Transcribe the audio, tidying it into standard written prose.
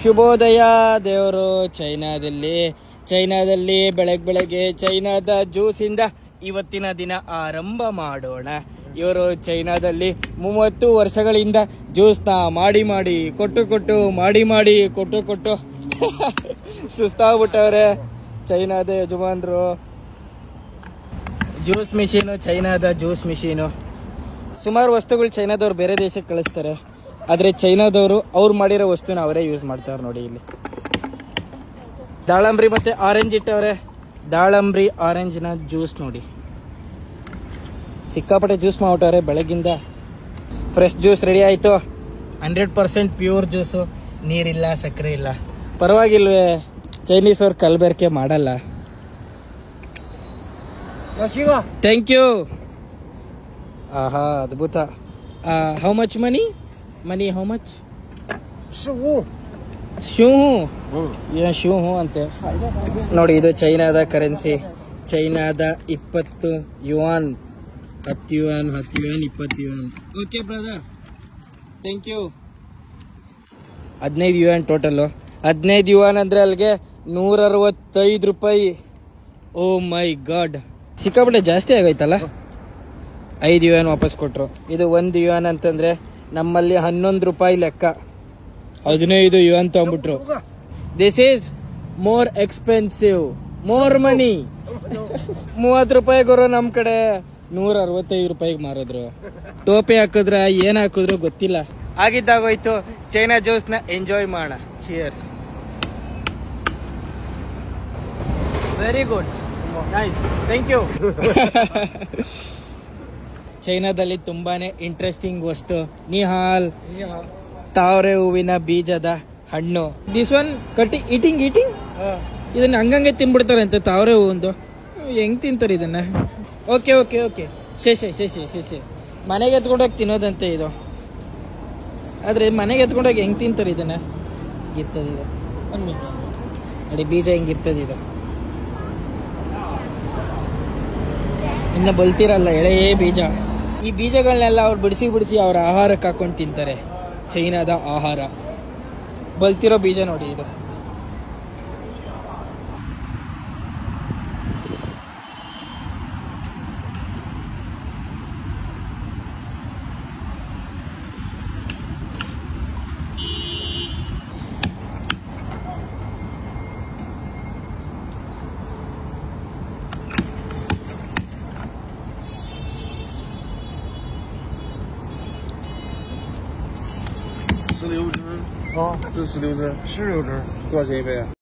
ಶುಭೋದಯ ದೇವರು. ಚೈನಾದಲ್ಲಿ ಬೆಳಗ್ಗೆ ಚೈನಾದ ಜ್ಯೂಸಿಂದ ಇವತ್ತಿನ ದಿನ ಆರಂಭ ಮಾಡೋಣ. ಇವರು ಚೈನಾದಲ್ಲಿ 30 ವರ್ಷಗಳಿಂದ ಜ್ಯೂಸ್ನ ಮಾಡಿ ಕೊಟ್ಟು ಸುಸ್ತಾಗ್ಬಿಟ್ಟವ್ರೆ. ಚೈನಾದ ಯಜಮಾನ್ರು. ಜ್ಯೂಸ್ ಮಿಷಿನು, ಚೈನಾದ ಜ್ಯೂಸ್ ಮಿಷಿನು. ಸುಮಾರು ವಸ್ತುಗಳು ಚೈನಾದವ್ರು ಬೇರೆ ದೇಶಕ್ಕೆ ಕಳಿಸ್ತಾರೆ, ಆದರೆ ಚೈನಾದವರು ಅವ್ರು ಮಾಡಿರೋ ವಸ್ತುನ ಅವರೇ ಯೂಸ್ ಮಾಡ್ತಾರೆ. ನೋಡಿ ಇಲ್ಲಿ ದಾಳಂಬ್ರಿ ಮತ್ತು ಆರೆಂಜ್ ಇಟ್ಟವ್ರೆ. ದಾಳಂಬ್ರಿ ಆರೆಂಜ್ನ ಜ್ಯೂಸ್ ನೋಡಿ, ಸಿಕ್ಕಾಪಟ್ಟೆ ಜ್ಯೂಸ್ ಮಾಡ್ಬಿಟ್ಟವ್ರೆ ಬೆಳಗಿಂದ. ಫ್ರೆಶ್ ಜ್ಯೂಸ್ ರೆಡಿ ಆಯಿತು. 100% ಪ್ಯೂರ್ ಜ್ಯೂಸು, ನೀರಿಲ್ಲ, ಸಕ್ಕರೆ ಇಲ್ಲ. ಪರವಾಗಿಲ್ವೇ, ಚೈನೀಸ್ ಅವ್ರು ಕಲಬೆರಕೆ ಮಾಡಲ್ಲ. Thank you. ಆಹಾ, ಅದ್ಭುತ. How much money how much? ಶೂ ಅಂತೆ ನೋಡಿ. ಇದು ಚೈನಾದ ಕರೆನ್ಸಿ. ಚೈನಾದ 20 yuan, 10 yuan, 20 yuan. Okay brother, thank you. 15 yuan total. 15 yuan ಅಂದರೆ ಅಲ್ಲಿಗೆ 165 ರೂಪಾಯಿ. ಓ ಮೈ ಗಾಡ್, ಸಿಕ್ಕಾಪಟ್ಟೆ ಜಾಸ್ತಿ ಆಗೋಯ್ತಲ್ಲ. 5 ಯುವಾನ್ ವಾಪಸ್ ಕೊಟ್ಟರು. ಇದು 1 ಯುವಾನ್ ಅಂತಂದರೆ ನಮ್ಮಲ್ಲಿ 11 ರೂಪಾಯಿ ಲೆಕ್ಕ. 15 ಯುವಾನ್ ತಗೊಂಡ್ಬಿಟ್ರು. This is more expensive, more money. 30 ರೂಪಾಯಿ ಗುರು, ನಮ್ಮ ಕಡೆ 165 ರೂಪಾಯಿಗೆ ಮಾರಿದ್ರು. ಟೋಪಿ ಹಾಕಿದ್ರ ಏನು ಹಾಕಿದ್ರು ಗೊತ್ತಿಲ್ಲ. ಆಗಿದ್ದಾಗೋಯ್ತು. ಚೈನಾ ಜ್ಯೂಸ್ನ ಎಂಜಾಯ್ ಮಾಡೋಣ. Cheers. Very good, nice, thank you. ಚೈನಾದಲ್ಲಿ ತುಂಬಾನೇ ಇಂಟ್ರೆಸ್ಟಿಂಗ್ ವಸ್ತು ನಿಹಾಲ್, ತಾವರೆ ಹೂವಿನ ಬೀಜದ ಹಣ್ಣು. ದಿಸ್ ಒನ್ ಈಟಿಂಗ್ ಇದನ್ನ ಹಂಗಂಗೆ ತಿನ್ಬಿಡ್ತಾರೆ ಅಂತ. ತಾವರೆ ಹೂವಂದು ಹೆಂಗ್ ತಿಂತಾರೆ ಇದನ್ನ? ಓಕೆ ಶೇಷೆ ಮನೆಗೆ ಎತ್ಕೊಂಡೋಗಿ ತಿನ್ನೋದಂತೆ ಇದು. ಆದ್ರೆ ಮನೆಗೆ ಎತ್ಕೊಂಡೋಗಿ ಹೆಂಗ್ ತಿಂತಾರೆ ಇದನ್ನ? ಇರ್ತದೆ ಇದು. 1 ಮಿನಿಟ್ ನೋಡಿ, ಬೀಜ ಹೆಂಗಿರ್ತದೆ ಇದು. ಇನ್ನ ಬಲ್ತಿರಲ್ಲ, ಎಳೆ ಬೀಜ. ಈ ಬೀಜಗಳನ್ನೆಲ್ಲ ಅವ್ರು ಬಿಡಿಸಿ ಅವ್ರ ಆಹಾರಕ್ಕೆ ಹಾಕೊಂಡು ತಿಂತಾರೆ. ಚೈನಾದ ಆಹಾರ. ಬಲ್ತಿರೋ ಬೀಜ ನೋಡಿ ಇದು. 16支，这16支，16支，多少钱一杯啊？